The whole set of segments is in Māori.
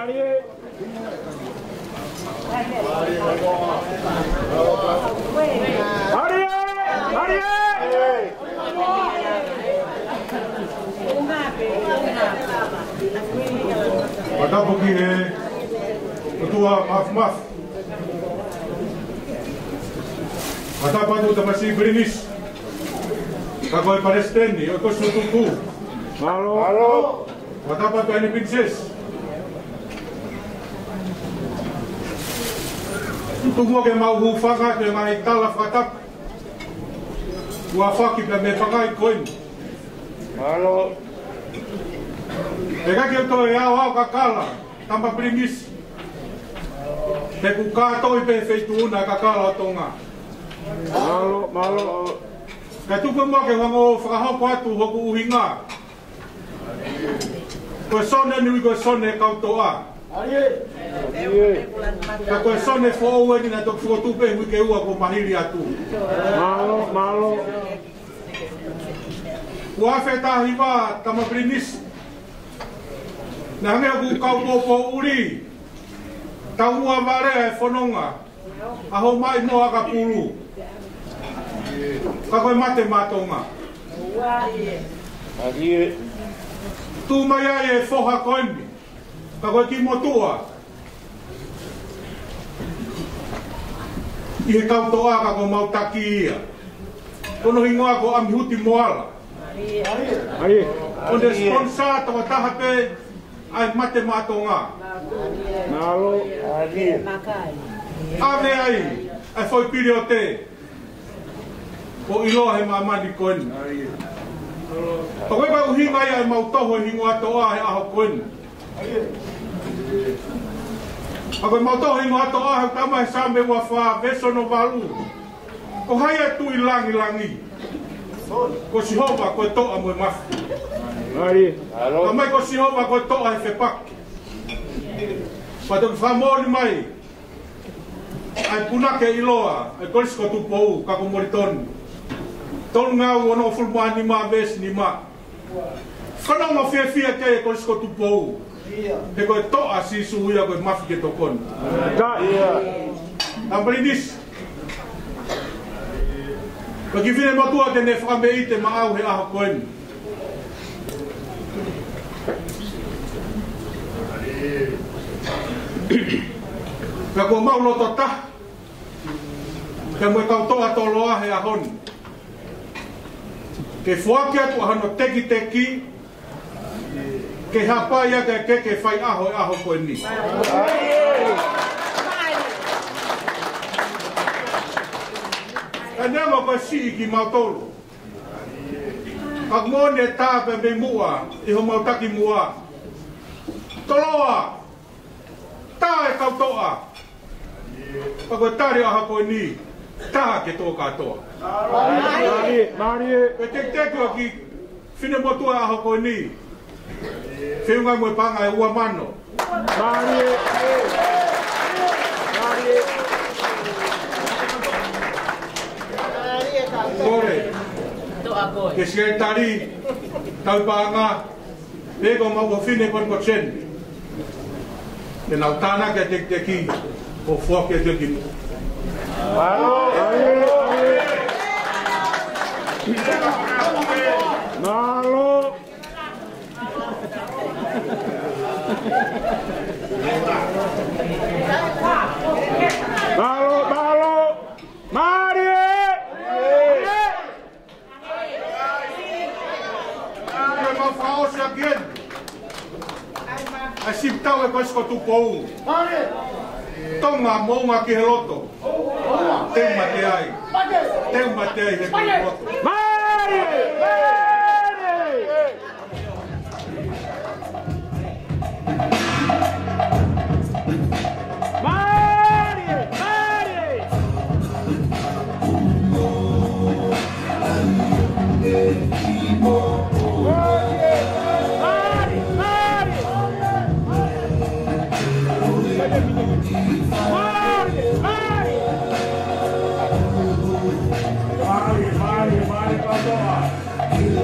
Matapo ki he tua maf. Matapo tu tamasi brinis. Kako e palestini, o kosu tuku. Halo. Matapo tu ani princess. Tuku ke mau hufanga ke ngai tala fatap. Wa faki pe me pangai koin. Halo. Eka ke to ya wa kakala, tamba primis. Te ku kato i pe feitu na kakala tonga. Malo. Ka tu ko mo ke wango fraho kwatu hoku uhinga. Ko sone ni ko sone ka toa. Ka ko sone fo we ni na to fo tu pe wi ke ua ko mahiri atu. Malo. Wa feta hiva tama primis. Na me ku kau popo uri. Taua mare e fononga. Aho mai mo aka pulu. Ka koe mate matonga. Tu mai ai e foha koimi. Ka koe ki motua. I he kau toa ka koe mautaki ia. Kono hingoa ko amihuti moala. Onde sponsor tawa taha pe ai mate matonga. Nalo. Ave ai. Ai foi piriote. O iloa he mamani koen. O koe kai uhinga ai mau toho hingo atoa he aho koen. A koe mau toho hingo atoa he tama he same ua wha veso no valu. Ko hai e tu i langi. Ko si hova koe toa moe mafi. Ka mai ko si hova koe toa he whepaki. Pato ki whamori mai. Ai punake iloa, ai kolisko tu pou, kako moritoni. Tonu ngau ono fulma ni ma ves ni ma. Whanonga fia ke e kolisko tu pou. He koe toa si suhuia koe mafi ke tokon. Tambalinis. Ka ki whine matua te ne whame i te maau he aho koen. Ka kua mauloto ta. Ka mwe kau toa toloa he ahoni. Ke fuaki atu ahano teki. Ke hapai ake ke whai aho koe ni. Ka nema koe si ki mautolo. Ka ngone tā pe me mua, iho mautaki mua. Toloa! Tā e kau toa. Pa koe tari aha koe ni, taha ke tō katoa. Mari! Koe teku aki, whine motua aha koe ni. Whiunga moe panga e ua mano. Mari! Kore! Ke siai tari, tau panga, pego mau whine kon ko chen. Ke nau tāna ke teki, o fua ke teki. Malo! Mari! Mau faos again. Asip tau e koesko tu pou. Tonga mounga ki he loto. Teu mate ai he ki loto. Mari! Mari,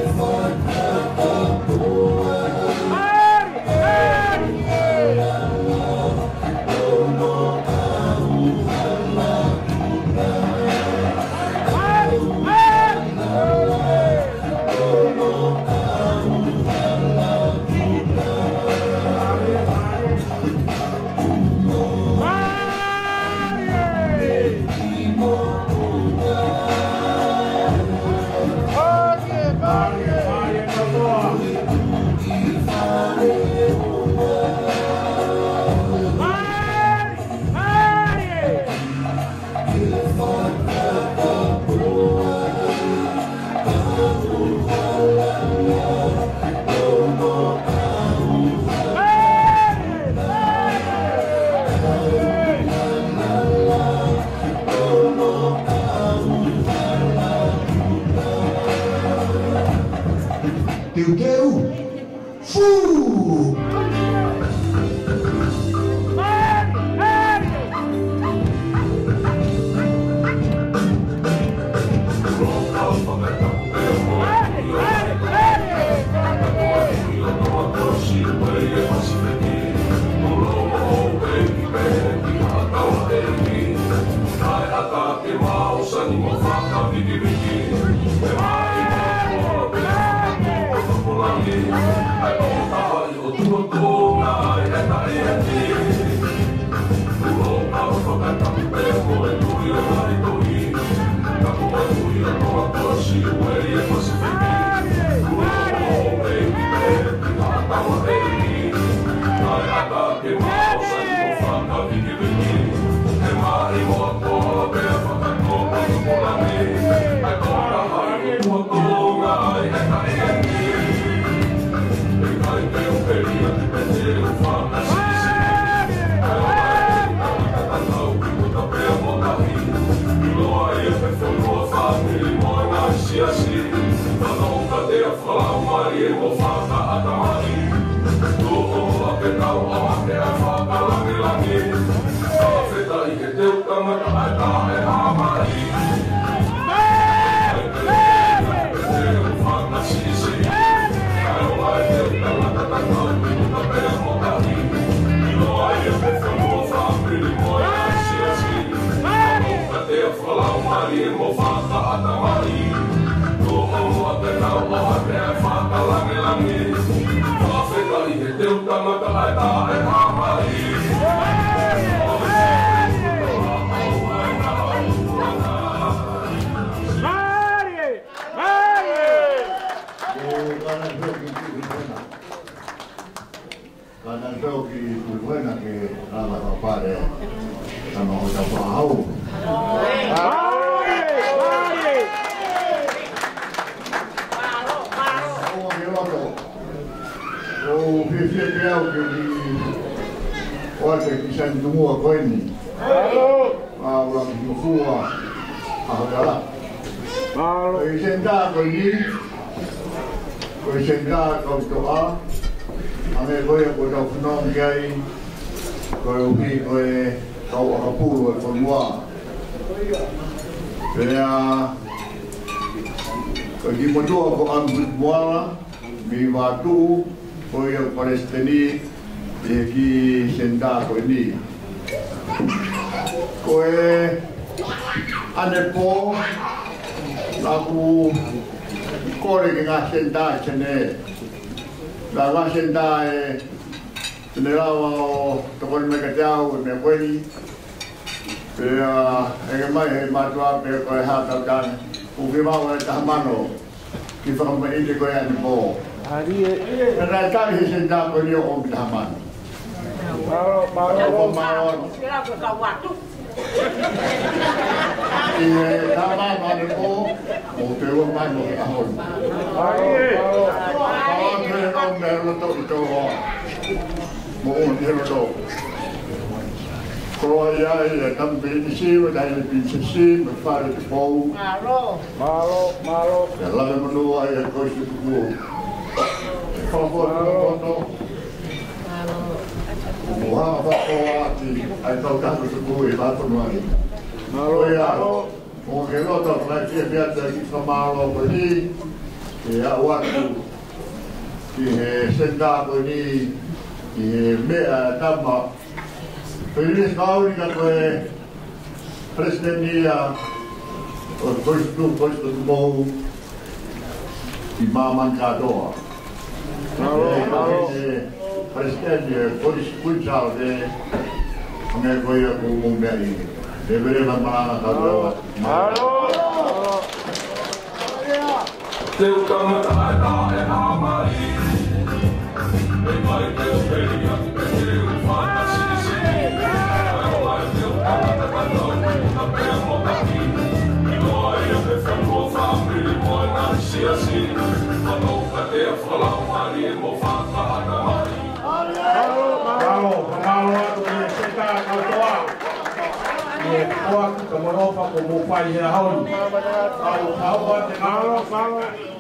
Como no, para como país de la